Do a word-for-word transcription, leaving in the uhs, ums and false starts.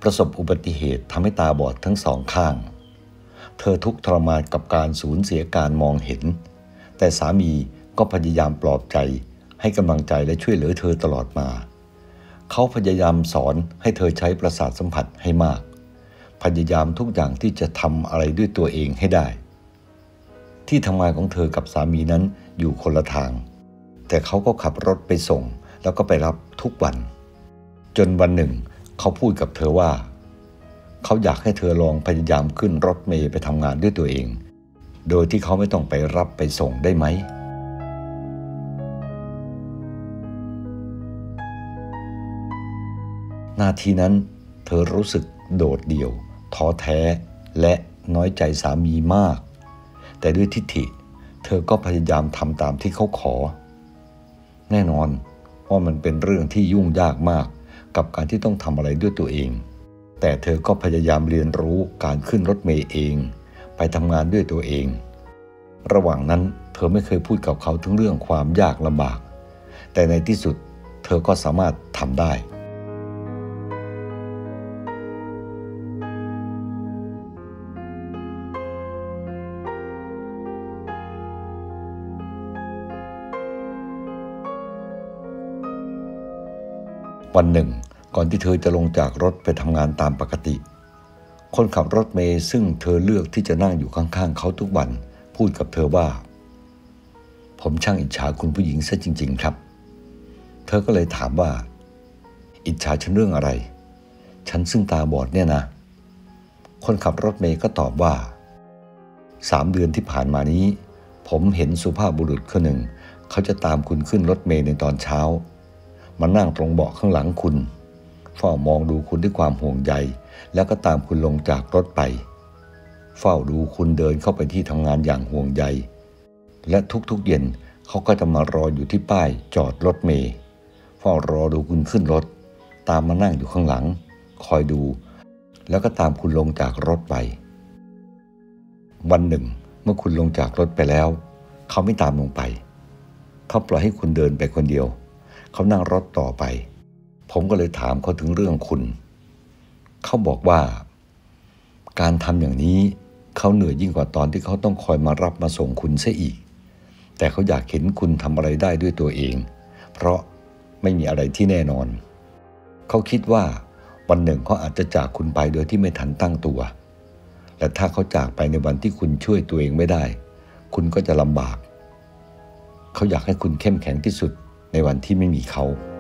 ประสบอุบัติเหตุทำให้ตาบอดทั้งสองข้างเธอทุกข์ทรมานกับการสูญเสียการมองเห็นแต่สามีก็พยายามปลอบใจให้กำลังใจและช่วยเหลือเธอตลอดมาเขาพยายามสอนให้เธอใช้ประสาทสัมผัสให้มากพยายามทุกอย่างที่จะทำอะไรด้วยตัวเองให้ได้ที่ทำงานของเธอกับสามีนั้นอยู่คนละทางแต่เขาก็ขับรถไปส่งแล้วก็ไปรับทุกวันจนวันหนึ่งเขาพูดกับเธอว่าเขาอยากให้เธอลองพยายามขึ้นรถเมล์ไปทำงานด้วยตัวเองโดยที่เขาไม่ต้องไปรับไปส่งได้ไหมนาทีนั้นเธอรู้สึกโดดเดี่ยวท้อแท้และน้อยใจสามีมากแต่ด้วยทิฐิเธอก็พยายามทำตามที่เขาขอแน่นอนว่ามันเป็นเรื่องที่ยุ่งยากมากกับการที่ต้องทำอะไรด้วยตัวเองแต่เธอก็พยายามเรียนรู้การขึ้นรถเมล์เองไปทำงานด้วยตัวเองระหว่างนั้นเธอไม่เคยพูดกับเขาถึงเรื่องความยากลำบากแต่ในที่สุดเธอก็สามารถทำได้วันหนึ่งก่อนที่เธอจะลงจากรถไปทำงานตามปกติคนขับรถเมล์ซึ่งเธอเลือกที่จะนั่งอยู่ข้างๆเขาทุกวันพูดกับเธอว่าผมช่างอิจฉาคุณผู้หญิงซะจริงๆครับเธอก็เลยถามว่าอิจฉาฉันเรื่องอะไรฉันซึ่งตาบอดเนี่ยนะคนขับรถเมล์ก็ตอบว่าสามเดือนที่ผ่านมานี้ผมเห็นสุภาพบุรุษคนหนึ่งเขาจะตามคุณขึ้นรถเมล์ในตอนเช้ามานั่งตรงเบาะข้างหลังคุณเฝ้ามองดูคุณด้วยความห่วงใยแล้วก็ตามคุณลงจากรถไปเฝ้าดูคุณเดินเข้าไปที่ทำงานอย่างห่วงใยและทุกๆเย็นเขาก็จะมารออยู่ที่ป้ายจอดรถเมล์เฝ้ารอดูคุณขึ้นรถตามมานั่งอยู่ข้างหลังคอยดูแล้วก็ตามคุณลงจากรถไปวันหนึ่งเมื่อคุณลงจากรถไปแล้วเขาไม่ตามลงไปเขาปล่อยให้คุณเดินไปคนเดียวเขานั่งรถต่อไปผมก็เลยถามเขาถึงเรื่องคุณเขาบอกว่าการทำอย่างนี้เขาเหนื่อยยิ่งกว่าตอนที่เขาต้องคอยมารับมาส่งคุณซะอีกแต่เขาอยากเห็นคุณทำอะไรได้ด้วยตัวเองเพราะไม่มีอะไรที่แน่นอนเขาคิดว่าวันหนึ่งเขาอาจจะจากคุณไปโดยที่ไม่ทันตั้งตัวและถ้าเขาจากไปในวันที่คุณช่วยตัวเองไม่ได้คุณก็จะลำบากเขาอยากให้คุณเข้มแข็งที่สุดในวันที่ไม่มีเขา